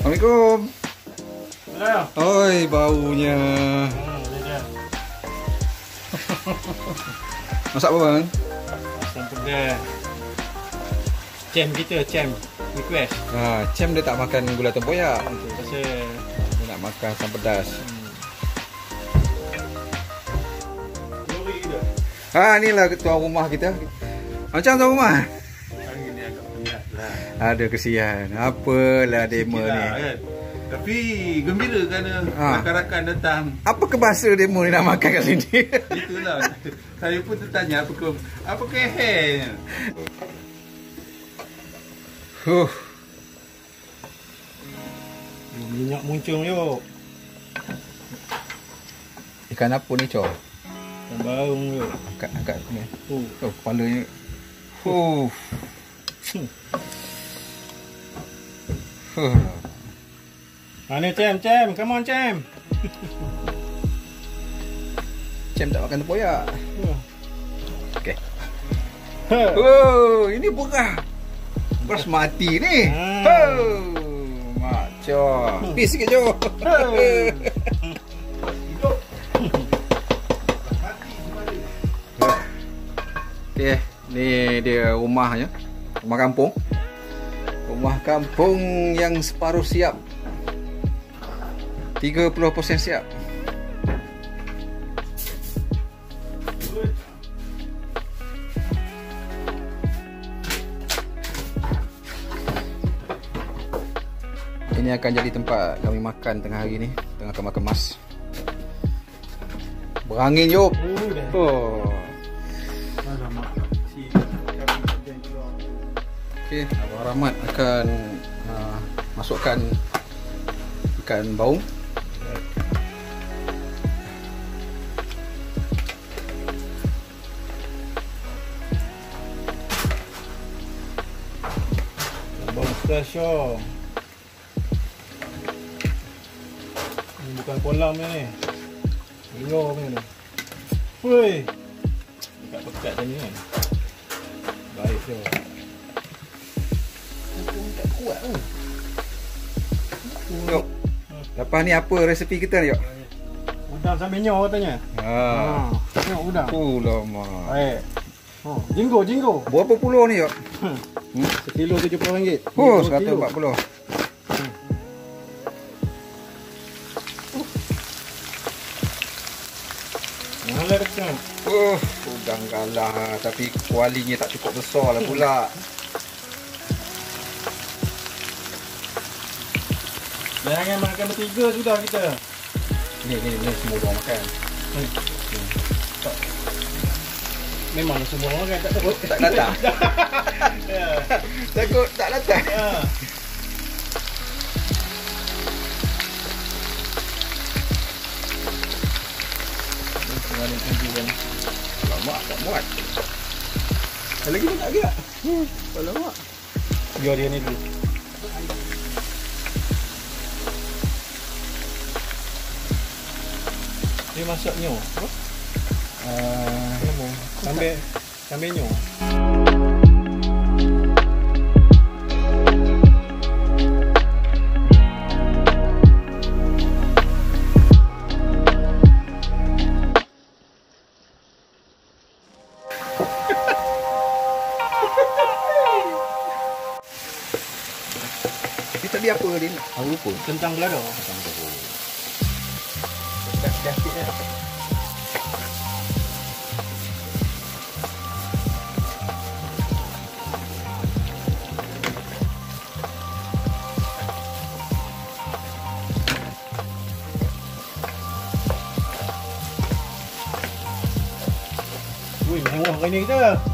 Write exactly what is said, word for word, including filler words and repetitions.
Assalamualaikum. Halo. Oi, baunya. Hmm, ini dia. Masak apa bang? Asam pedas. Cem kita, cem. Request. Ha, Cem dia tak makan gula tempoyak. Itu pasal Dia nak makan asam pedas. lori kita. Ha, inilah tuan rumah kita. Macam tuan rumah? Hari ni agak penat lah. Ada kesian. Apalah demo Sikit ni. lah, kan? Tapi gembira kerana Ha. rakan-rakan datang. Apa kebahasa demo ni nak makan kat sini? Itulah. Saya pun tertanya apa ke apa ke hairnya. Huh. Minyak muncung yuk. Ikan apa ni, Cor? Ikan baung yuk. Angkat, angkat ni. Oh. Oh, kepalanya. Huh. Huh. Ha ni Cem, Cem. Come on Cem. Cem tak makan tempoyak. Okey. Ha. Oh, ini beras. Beras mati ni. Hmm. Oh, mak Cor. Pis sikit, Cor. Okey, ni dia rumahnya. Rumah kampung. Rumah kampung yang separuh siap. tiga puluh peratus siap. Ini akan jadi tempat kami makan tengah hari ni, tengah kemas-kemas. Berangin jom. Oh, dah. Oh. Alamak. Si Okey, Abang Rahmat akan uh, masukkan ikan baung. Bawang spesial. Ini bukan kolam ni. Rio punya ni. Woi. Pekat-pekat tadi kan. Baik tu. Tak kuat tu. Jom. Lepas ni apa resepi kita ni, Jok? Udang sambil nyor katanya. Ha. Ha. Tengok udang. Oh lama. Baik. Oh, jinggo, jinggo. Berapa puluh ni, Jok? Hmm. Hmm? Sekilo tujuh puluh ringgit. Oh, Dua seratus kilo. empat puluh. Malah dekat. Oh, udang galah tapi kualinya tak cukup besar lah pula. Jangan makan bertiga sudah kita. Ni ni ni semua orang makan. Hmm. Tak. Memang semua orang kan tak takut. Tak datang. Ya. Takut tak datang. Ya. Ada tujuan. Lama tak muat. Lagi tak lagi tak? Hmm, lama. Biar dia ni dulu. Dia masaknya apa? Uh, Apa? Sambil sambil nyo. Dia tadi apa dia? Aku lupa. Kentang belado. Dah dah sikit dah. Wih, mewah hari ni kita.